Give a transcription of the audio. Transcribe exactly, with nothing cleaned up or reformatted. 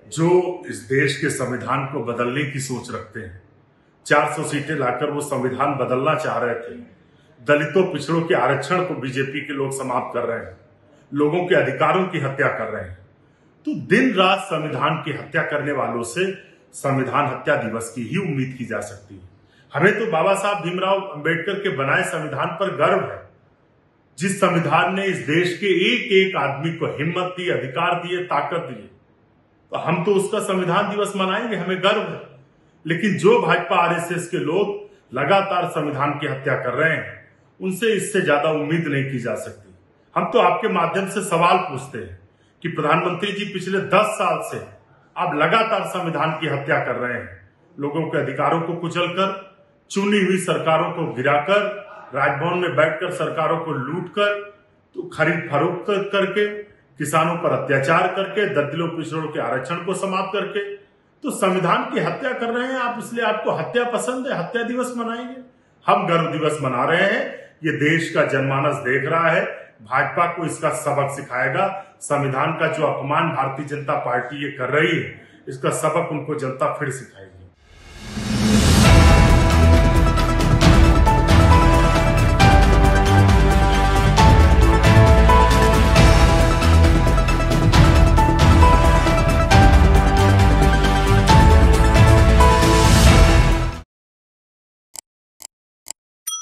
जो इस देश के संविधान को बदलने की सोच रखते हैं। चार सौ सीटें लाकर वो संविधान बदलना चाह रहे थे। दलितों पिछड़ों के आरक्षण को बीजेपी के लोग समाप्त कर रहे हैं, लोगों के अधिकारों की हत्या कर रहे हैं। तो दिन रात संविधान की हत्या करने वालों से संविधान हत्या दिवस की ही उम्मीद की जा सकती है। हमें तो बाबा साहब भीमराव अंबेडकर के बनाए संविधान पर गर्व है, जिस संविधान ने इस देश के एक एक आदमी को हिम्मत दी, अधिकार दिए, ताकत दी। तो हम तो उसका संविधान दिवस मनाएंगे, हमें गर्व है। लेकिन जो भाजपा आरएसएस के लोग लगातार संविधान की हत्या कर रहे हैं, उनसे इससे ज्यादा उम्मीद नहीं की जा सकती। हम तो आपके माध्यम से सवाल पूछते हैं कि प्रधानमंत्री जी पिछले दस साल से आप लगातार संविधान की हत्या कर रहे हैं, लोगों के अधिकारों को कुचलकर, चुनी हुई सरकारों को गिराकर, राजभवन में बैठकर सरकारों को लूटकर, तो खरीद फरोख्त करके, किसानों पर अत्याचार करके, दलितों पिछड़ों के आरक्षण को समाप्त करके, तो संविधान की हत्या कर रहे हैं आप। इसलिए आपको हत्या पसंद है, हत्या दिवस मनाएंगे। हम गर्व दिवस मना रहे हैं। ये देश का जनमानस देख रहा है, भाजपा को इसका सबक सिखाएगा। संविधान का जो अपमान भारतीय जनता पार्टी ये कर रही है, इसका सबक उनको जनता फिर सिखाएगी।